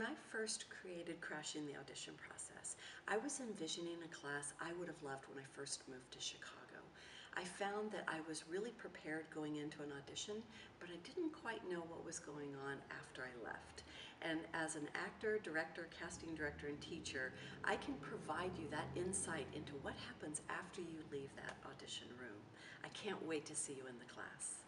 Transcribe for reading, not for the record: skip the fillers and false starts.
I first created Crashing the Audition process, I was envisioning a class I would have loved when I first moved to Chicago. I found that I was really prepared going into an audition, but I didn't quite know what was going on after I left. And as an actor, director, casting director, and teacher, I can provide you that insight into what happens after you leave that audition room. I can't wait to see you in the class.